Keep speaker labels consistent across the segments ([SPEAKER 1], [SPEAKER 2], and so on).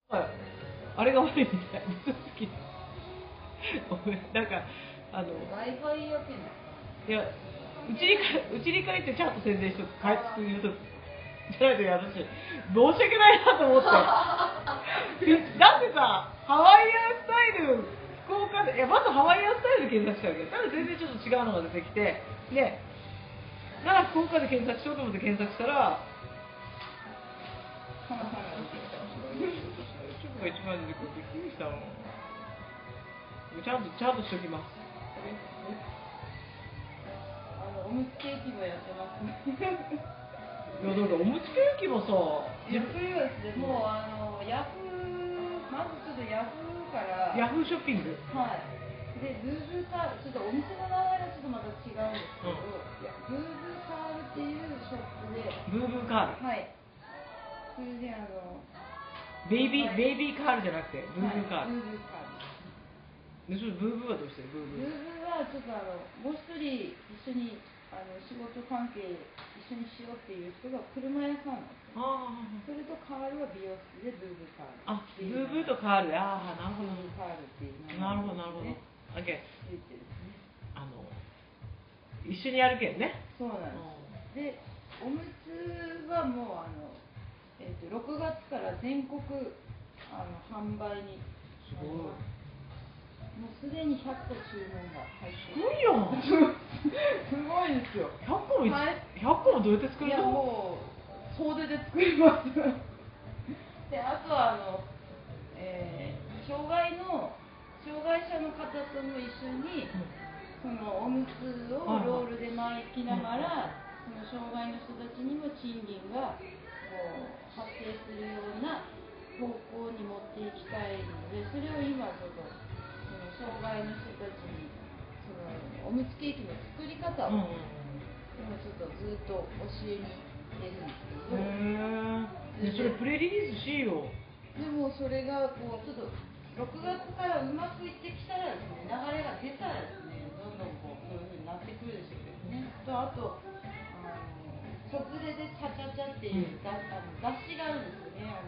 [SPEAKER 1] はい、あれが悪いみたい。好き。なんか
[SPEAKER 2] Wi-Fi やけんですか？
[SPEAKER 1] いや、うちに帰ってちゃんと宣伝しとく、帰って言うとく。じゃないと私、申し訳ないなと思って。だってさ、ハワイアンスタイル、福岡で、いや、まずハワイアンスタイルで検索したわけど、ただ全然ちょっと違うのが出てきて、で、なら福岡で検索しようと思って検索したら、チョコが一番出てくる。びっくりしたもん。ちゃんとしときます。
[SPEAKER 2] おむつケーキもやってますね。
[SPEAKER 1] いや、だからおむつケーキもさ、
[SPEAKER 2] 自分はですね、もうヤフー、まずちょっとヤフーから。
[SPEAKER 1] ヤフーショッピング。
[SPEAKER 2] はい。で、ブーブーカール、ちょっとお店の名前がちょっとまた違うんですけど、ブーブーカールっていうショップで。
[SPEAKER 1] ブーブーカール。
[SPEAKER 2] はい。それで
[SPEAKER 1] ベイビーカールじゃなくて、ブーブーカール。
[SPEAKER 2] ブーブーカール。
[SPEAKER 1] で、それブーブーはどうしてる？ブーブー。
[SPEAKER 2] ブーブーはちょっともう一人一緒に仕事関係一緒にしようっていう人が車屋さんなんですよ。それとカールは美容室でブーブーカール。
[SPEAKER 1] あ、ブーブーとカール。ああ、なるほど。
[SPEAKER 2] ブーブーカールっていう名
[SPEAKER 1] なるほど、なるほど。オッケー。一緒にやるけんね。
[SPEAKER 2] そうなんです。で、おむつはもう6月から全国販売に。
[SPEAKER 1] すごい。
[SPEAKER 2] もうすでに100個注文が入って
[SPEAKER 1] すごいやん。
[SPEAKER 2] すごいですよ。
[SPEAKER 1] 100個もどうやって作るの？
[SPEAKER 2] いや、もう総出で作ります。で、あとは障害者の方とも一緒に、そのおむつをロールで巻きながら、その障害の人たちにも賃金が発生するような方向に持っていきたいので、それを今ちょっと障害の人たちにそのおむつケーキの作り方を、今ちょっとずっと教えに行ってるんですけど。
[SPEAKER 1] それプレリリースしよう。
[SPEAKER 2] でもそれがちょっと6月からうまくいってきたらですね、流れが出たらですね、どんどんそういう風になってくるでしょうけどね。あと卒レでチャチャチャっていう雑誌があるんですよね。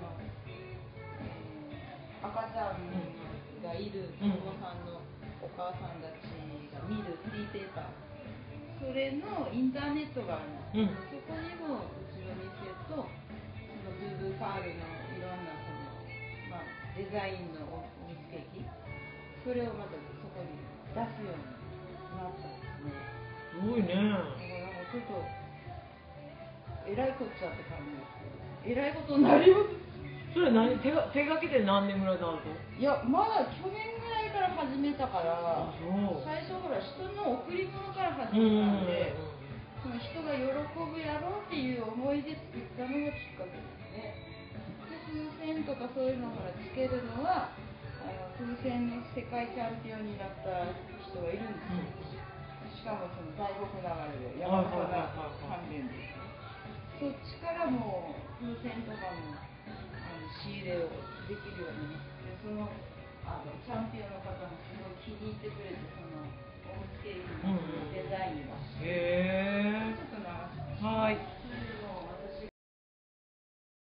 [SPEAKER 2] 赤ちゃんがいる子供さんのお母さんたちが見るフリーペーパー、それのインターネットがあるんですけど、そこにもうちの店とそのブーブーカールのいろんなデザインのおむつケーキ、それをまたそこに出すようになったんですね。
[SPEAKER 1] すごいね。だから
[SPEAKER 2] ちょっとえらいこっちゃって感じですけど、えらいことになります。
[SPEAKER 1] それ手書きで何年ぐらい経つの？
[SPEAKER 2] いや、まだ去年ぐらいから始めたから、最初ほら人の贈り物から始めたんで、その人が喜ぶやろうっていう思いで作ったのがきっかけですね。で、風船とかそういうのをほらつけるのは風船の世界チャンピオンになった人がいるんですよ。しかもその大国流れで山本が関連ですね。そっちからもう風船とかも仕入れをできるようになって、その